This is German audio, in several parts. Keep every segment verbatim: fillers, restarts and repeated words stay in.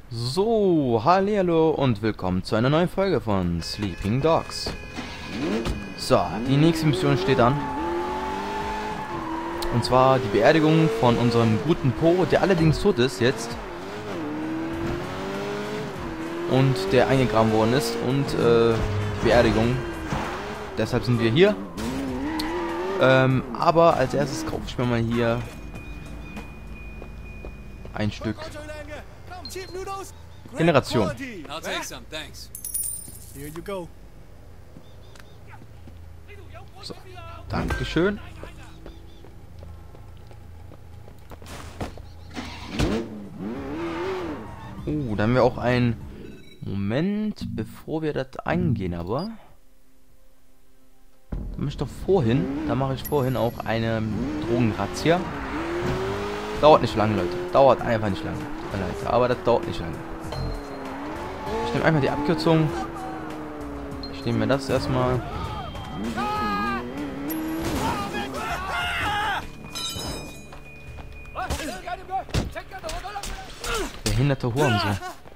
So, hallihallo und willkommen zu einer neuen Folge von Sleeping Dogs. So, die nächste Mission steht an. Und zwar die Beerdigung von unserem guten Po, der allerdings tot ist jetzt. Und der eingegraben worden ist. Und äh, die Beerdigung. Deshalb sind wir hier. Ähm, aber als erstes kaufe ich mir mal hier ein Stück Generation. So, Dankeschön. Oh, dann haben wir auch einen Moment, bevor wir das eingehen, aber da mache ich doch vorhin, da mache ich vorhin auch eine Drogenrazzia. Dauert nicht lange, Leute. Dauert einfach nicht lange. Leute, aber das dauert nicht lange. Ich nehme einfach die Abkürzung. Ich nehme mir das erstmal. Behinderte Hurensohn.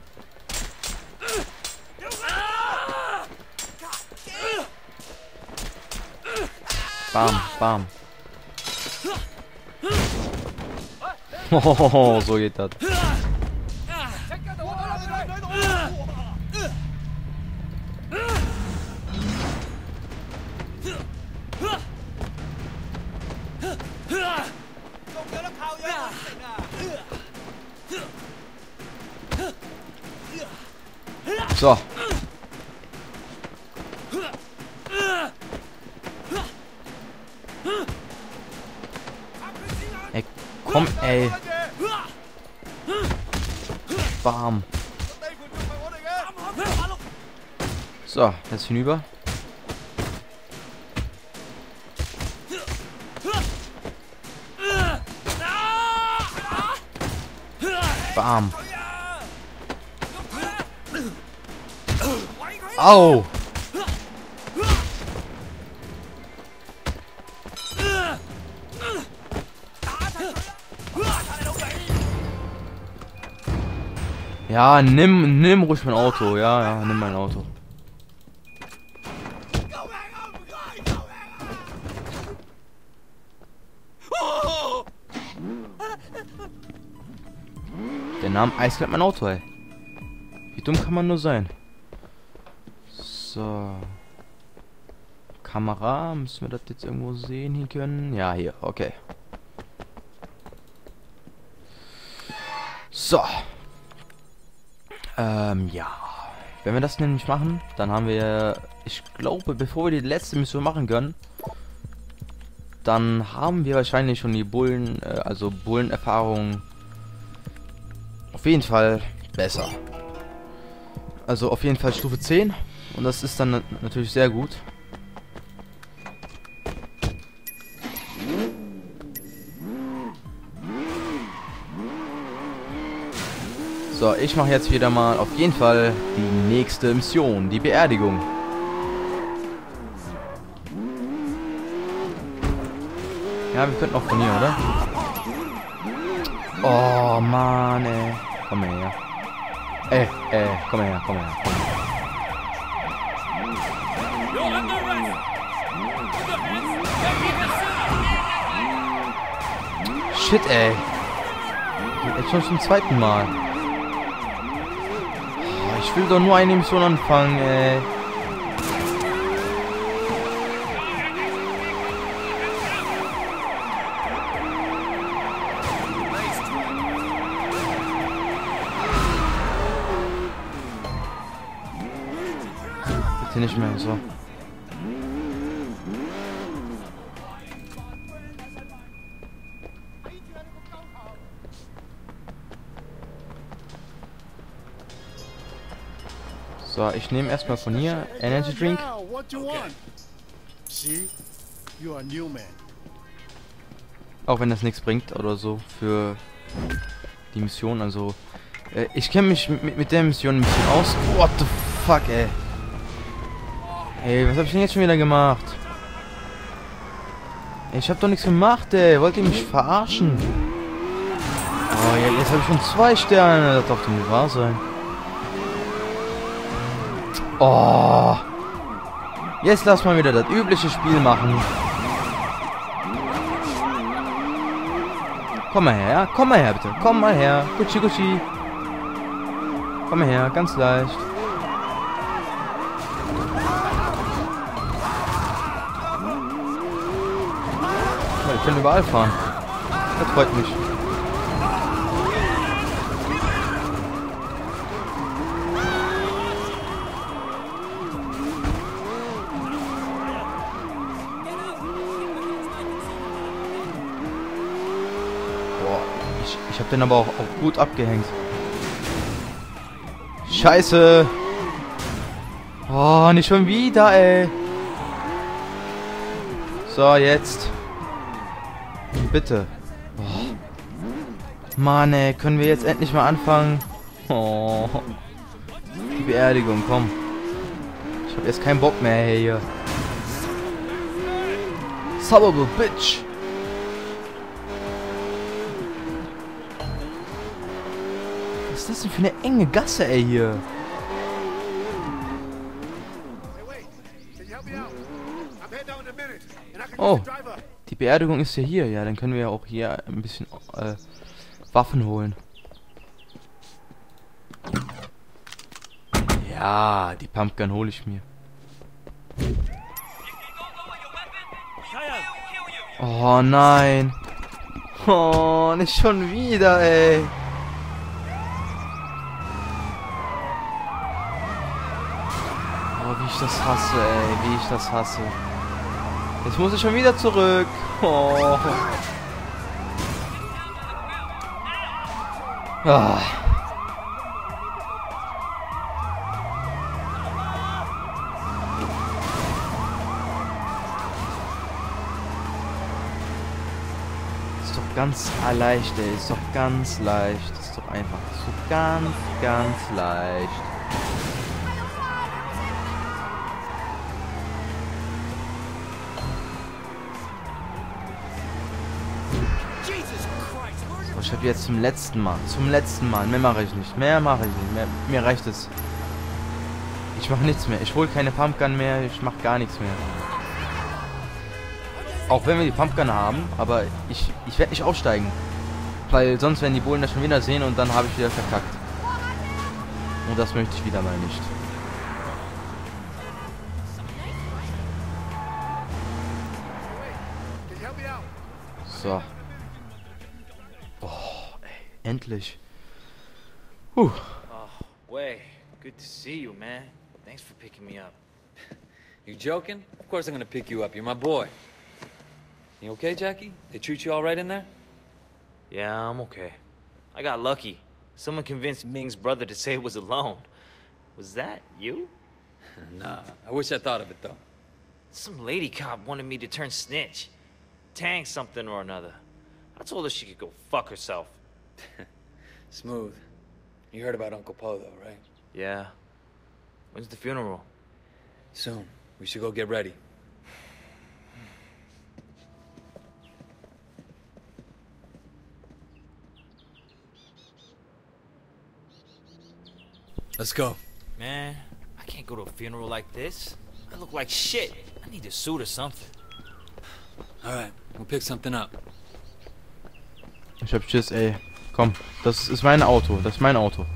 Bam, bam. Oh, so geht das. So. Ey, komm, ey. Bam. So, jetzt hinüber. Bam. Au. Ja, nimm, nimm ruhig mein Auto. Ja, ja, nimm mein Auto. Der Name eiskalt mein Auto, ey. Wie dumm kann man nur sein? So. Kamera, müssen wir das jetzt irgendwo sehen hier können? Ja, hier, okay. So. Ähm, ja. Wenn wir das nämlich machen, dann haben wir, ich glaube, bevor wir die letzte Mission machen können, dann haben wir wahrscheinlich schon die Bullen, äh, also Bullenerfahrung auf jeden Fall besser. Also auf jeden Fall Stufe zehn. Und das ist dann natürlich sehr gut. So, ich mache jetzt wieder mal auf jeden Fall die nächste Mission, die Beerdigung. Ja, wir könnten auch von hier, oder? Oh, Mann, ey. Komm her. Ey, ey, komm her, komm her, komm her. Shit, ey. Jetzt schon zum zweiten Mal. Ich will doch nur eine Mission anfangen, ey. Bitte nicht mehr so. So, ich nehme erstmal von hier Energy Drink. Auch wenn das nichts bringt oder so für die Mission. Also, äh, ich kenne mich mit, mit der Mission ein bisschen aus. What the fuck, ey. Ey, was habe ich denn jetzt schon wieder gemacht? Ich habe doch nichts gemacht, ey. Wollt ihr mich verarschen? Oh. Oh, ja, jetzt habe ich schon zwei Sterne. Das darf doch nicht wahr sein. Oh. Jetzt lass mal wieder das übliche Spiel machen. Komm mal her, komm mal her bitte. Komm mal her. Gucci, Gucci. Komm mal her, ganz leicht. Ich kann überall fahren. Das freut mich. Boah, ich, ich habe den aber auch, auch gut abgehängt. Scheiße. Oh, nicht schon wieder, ey. So, jetzt. Bitte. Oh. Mann, ey, können wir jetzt endlich mal anfangen? Oh. Die Beerdigung, komm. Ich hab jetzt keinen Bock mehr hier. Son of a bitch. Was ist das denn für eine enge Gasse, ey, hier? Oh. Die Beerdigung ist ja hier. Ja, dann können wir ja auch hier ein bisschen äh, Waffen holen. Ja, die Pumpgun hole ich mir. Oh nein. Oh, nicht schon wieder, ey. Oh, wie ich das hasse, ey. Wie ich das hasse. Jetzt muss ich schon wieder zurück. Oh. Ah. Ist doch ganz leicht, ey. Ist doch ganz leicht. Ist doch einfach so ganz, ganz leicht. Ich habe jetzt zum letzten Mal, zum letzten Mal, mehr mache ich nicht, mehr mache ich nicht, mehr, mir reicht es. Ich mache nichts mehr, ich hole keine Pumpgun mehr, ich mache gar nichts mehr. Auch wenn wir die Pumpgun haben, aber ich, ich werde nicht aufsteigen. Weil sonst werden die Bullen das schon wieder sehen und dann habe ich wieder verkackt. Und das möchte ich wieder mal nicht. So. Endlich. Huh. Oh, Way, good to see you, man. Thanks for picking me up. You joking? Of course I'm gonna pick you up. You're my boy. You okay, Jackie? They treat you all right in there? Yeah, I'm okay. I got lucky. Someone convinced Ming's brother to say it was alone. Was that you? Nah, I wish I thought of it, though. Some lady cop wanted me to turn snitch. Tang something or another. I told her she could go fuck herself. Smooth. You heard about Uncle Po, though, right? Yeah. When's the funeral? Soon. We should go get ready. Let's go. Man, I can't go to a funeral like this. I look like shit. I need a suit or something. Alright, we'll pick something up. Ich hab Schiss, ey. Komm, das ist mein Auto. Das ist mein Auto.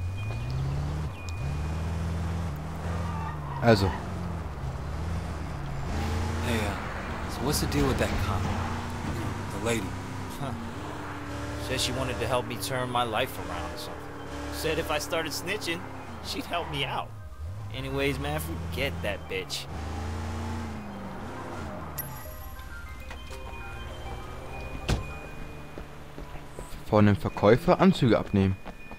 Also. Hey, uh, so what's the deal with that cop? The lady. Huh. Said she wanted to help me turn my life around or something. Said if I started snitching, she'd help me out. Anyways, man, forget that bitch. Von dem Verkäufer Anzüge abnehmen.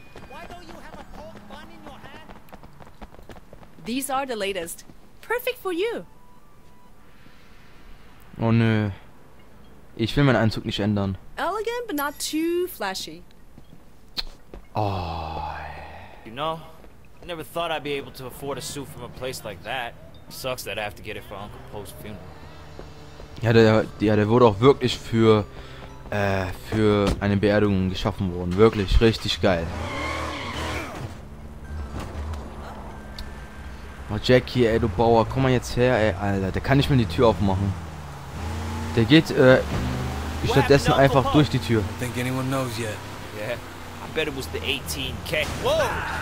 These are the latest. Perfect for you. Oh nö. Ich will meinen Anzug nicht ändern. Elegant but not too flashy. Oh. You know, I never thought I'd be able to afford a suit from a place like that. Sucks that I have to get it for Uncle Po's funeral. Ja, der, ja, der wurde auch wirklich für äh, für eine Beerdigung geschaffen wurden. Wirklich richtig geil. Oh, Jackie, ey, du Bauer, komm mal jetzt her, ey, Alter. Der kann nicht mehr die Tür aufmachen. Der geht, äh, stattdessen einfach durch die Tür. Think anyone knows yet? Yeah, I bet it was the eighteen K. Whoa!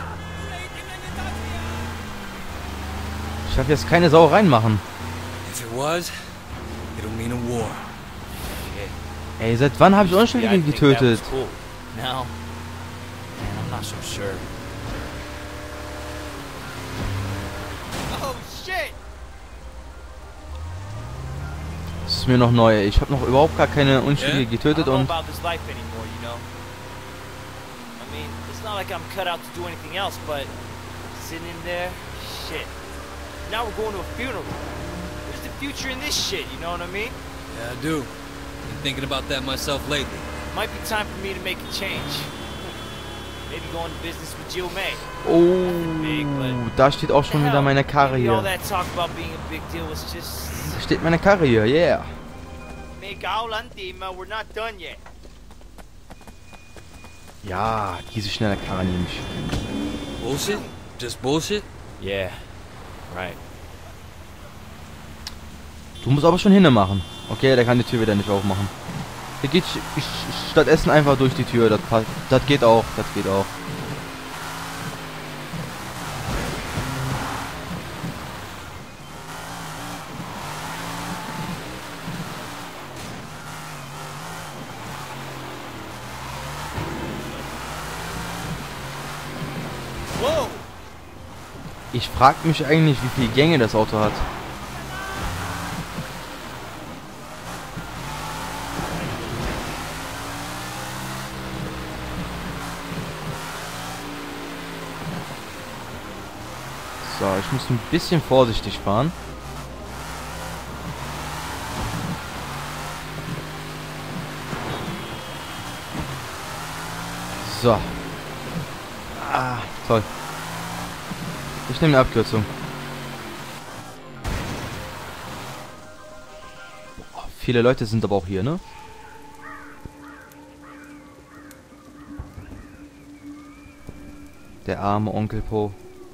Ich darf jetzt keine Sau reinmachen. If it was, it'll mean a war. Ey, seit wann habe ich Unschuldige Yeah, I think that was getötet? cool. Now, man, I'm not so sure. Oh shit! Das ist mir noch neu. Ich habe noch überhaupt gar keine Unschuldige I getötet don't know und... about this life anymore, you know. I mean, it's not like I'm cut out to do anything else, but sitting in there, shit. Now we're going to a funeral. Where's the future in this shit? You know what I mean? Yeah, I do. Been thinking about that myself lately. Might be time for me to make a change. Maybe go into business with Jill May. Oh, da steht auch schon wieder meine Karre Maybe all hier. that talk about being a big deal was just. Da steht meine Karre hier, yeah. We're not done yet. Ja, diese schnelle Karre nehme ich. Bullshit? Just bullshit? Yeah, right. Du musst aber schon hinne machen. Okay, der kann die Tür wieder nicht aufmachen. Der geht sch- sch- stattdessen einfach durch die Tür. Das, passt. Das geht auch, das geht auch. Whoa! Ich frag mich eigentlich, wie viele Gänge das Auto hat. So, ich muss ein bisschen vorsichtig fahren. So. Ah, toll. Ich nehme eine Abkürzung. Boah, viele Leute sind aber auch hier, ne? Der arme Onkel Po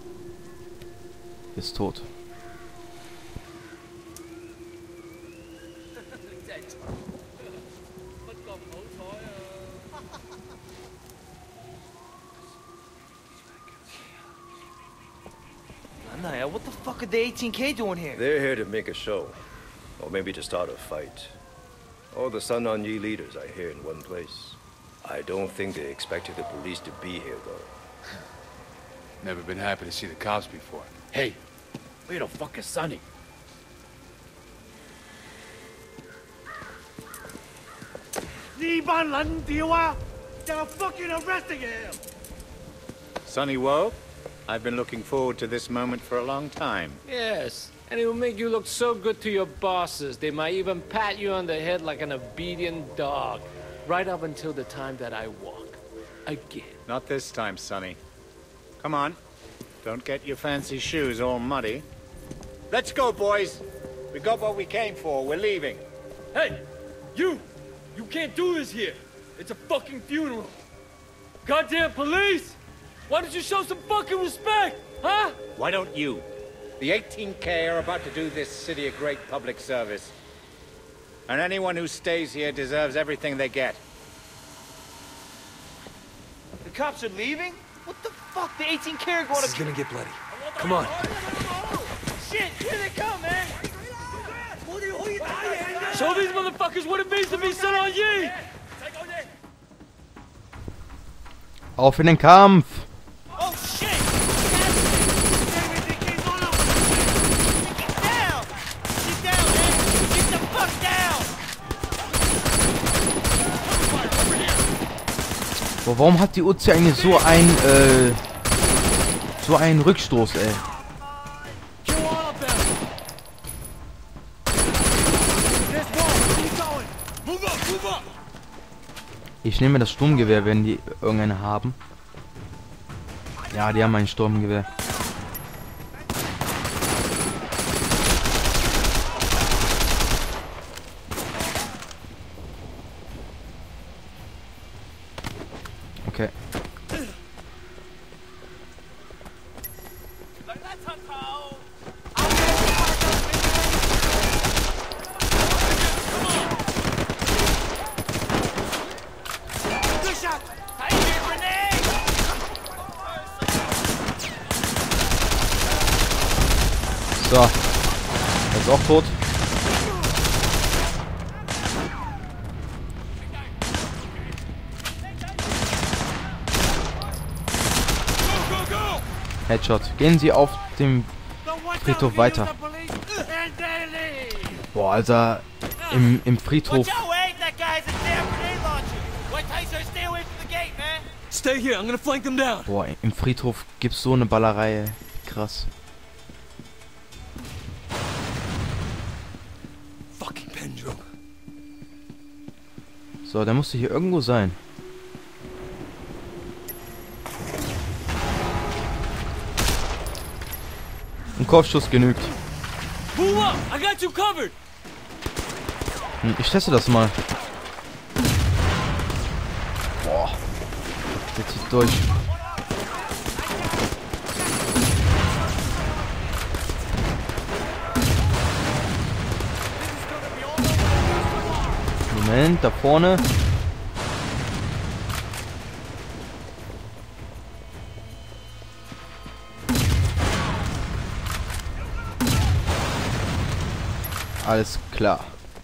ist tot. Naya, what the fuck are the eighteen K doing here? They're here to make a show. Or maybe to start a fight. All the Sun On Yee leaders are here in one place. I don't think they expected the police to be here, though. Never been happy to see the cops before. Hey, where the fuck is Sonny? They're fucking arresting him! Sonny Woe, I've been looking forward to this moment for a long time. Yes, and it will make you look so good to your bosses. They might even pat you on the head like an obedient dog. Right up until the time that I walk. Again. Not this time, Sonny. Come on. Don't get your fancy shoes all muddy. Let's go, boys. We got what we came for. We're leaving. Hey! You! You can't do this here! It's a fucking funeral! Goddamn police! Why don't you show some fucking respect, huh? Why don't you? The eighteen K are about to do this city a great public service. And anyone who stays here deserves everything they get. The cops are leaving? What the fuck? The eighteen K are going This is to... gonna get bloody. Come on. Shit! Here they come, man! Show these motherfuckers what it means to be Sun On Yee! Auf in den Kampf! Oh, shit! Get down! Get down, man! Get the fuck down! Boah, warum hat die Uzi eigentlich so ein, äh, so einen Rückstoß, ey? Ich nehme das Sturmgewehr, wenn die irgendeine haben. Ja, die haben ein Sturmgewehr. So. Er ist auch tot. Headshot. Gehen Sie auf dem Friedhof weiter. Boah, Alter. Im, im Friedhof. Stay here, I'm gonna flank them down. Boah, im Friedhof gibt's so eine Ballerei. Krass. Fucking Pendrew. So, der musste hier irgendwo sein. Ein Kopfschuss genügt. Move up, I got you covered. Hm, ich teste das mal. Boah. Der zieht durch. Moment, da vorne. Alles klar.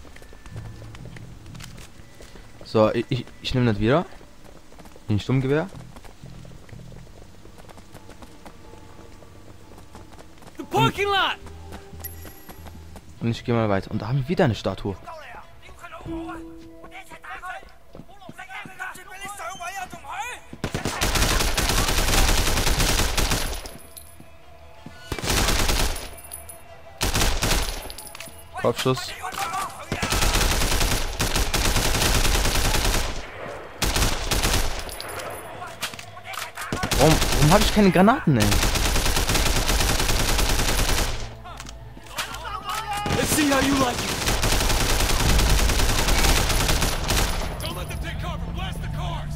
So, ich, ich, ich nehme das wieder. Den Sturmgewehr. The parking lot. Und ich gehe mal weiter. Und da haben wir wieder eine Statue. Kopfschuss. Warum, warum habe ich keine Granaten, ey? Let's see how you like it. Don't let them take cover. Blast the cars.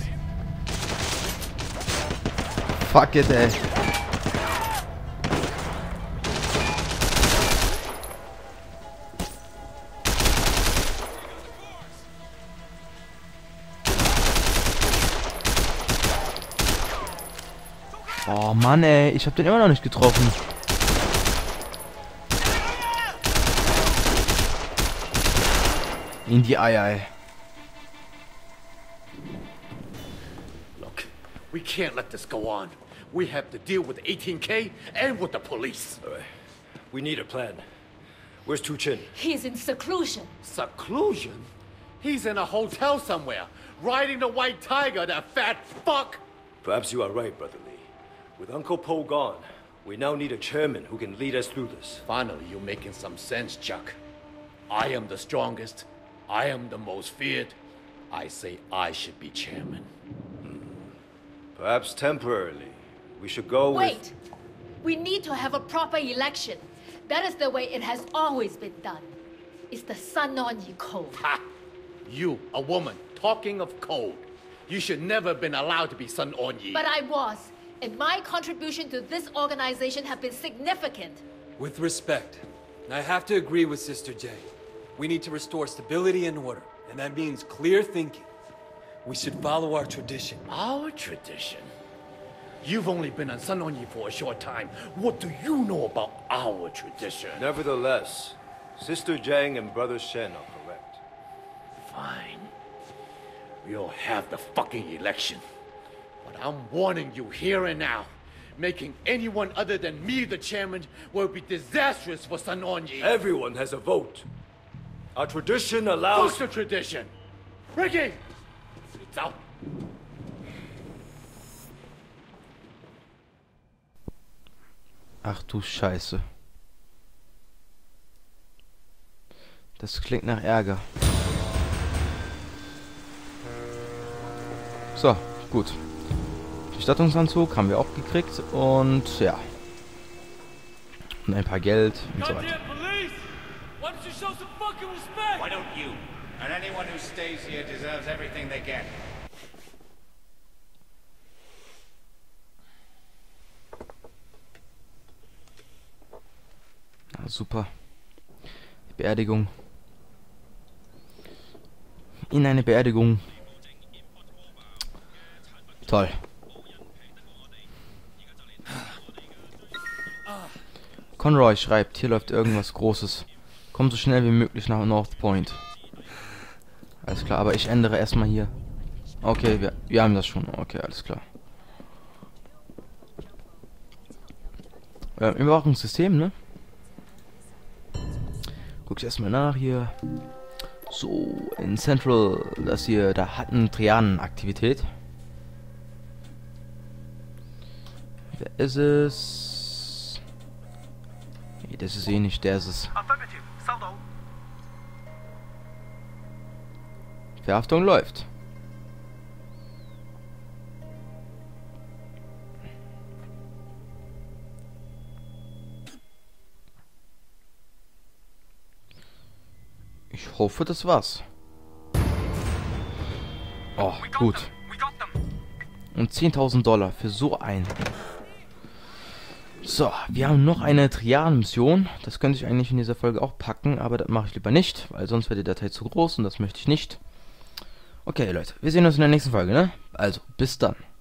Fuck it, ey. Oh Mann, ey, ich hab den immer noch nicht getroffen. In die Eier, ey. Look, we can't let this go on. We have to deal with eighteen K and with the police. All right. We need a plan. Where's Tu Chin? He's in seclusion. Seclusion? He's in a hotel somewhere, riding the white tiger, that fat fuck! Perhaps you are right, Brother Lee. With Uncle Po gone, we now need a chairman who can lead us through this. Finally, you're making some sense, Chuck. I am the strongest. I am the most feared. I say I should be chairman. Hmm. Perhaps temporarily. We should go Wait! with... We need to have a proper election. That is the way it has always been done. It's the Sun On Yi Code. Ha! You, a woman, talking of code. You should never have been allowed to be Sun On Yi. But I was. And my contribution to this organization have been significant. With respect, I have to agree with Sister J. We need to restore stability and order, and that means clear thinking. We should follow our tradition. Our tradition? You've only been on Sun On Yi for a short time. What do you know about our tradition? Nevertheless, Sister Jiang and Brother Shen are correct. Fine. We'll have the fucking election. But I'm warning you here and now. Making anyone other than me the chairman will be disastrous for Sun On Yi. Everyone has a vote. Our tradition allows... What's the tradition? Ricky! It's out. Ach du Scheiße. Das klingt nach Ärger. So, gut. Bestattungsanzug haben wir auch gekriegt und ja. Und ein paar Geld und so weiter. Why don't you? And anyone who stays here deserves everything they get. super. Die Beerdigung. In eine Beerdigung. Toll. Conroy schreibt, hier läuft irgendwas Großes. Komm so schnell wie möglich nach North Point. Alles klar, aber ich ändere erstmal hier. Okay, wir, wir haben das schon. Okay, alles klar. Äh, Überwachungssystem, ne? Guck ich erstmal nach hier. So, in Central, das hier, da hatten Trianen-Aktivität. Wer ist es? Nee, das ist eh nicht, der ist es. Verhaftung läuft. Ich hoffe, das war's. Oh, gut. Und zehntausend Dollar für so ein. So, wir haben noch eine Triaden-Mission. Das könnte ich eigentlich in dieser Folge auch packen, aber das mache ich lieber nicht, weil sonst wäre die Datei zu groß und das möchte ich nicht. Okay, Leute, wir sehen uns in der nächsten Folge, ne? Also, bis dann.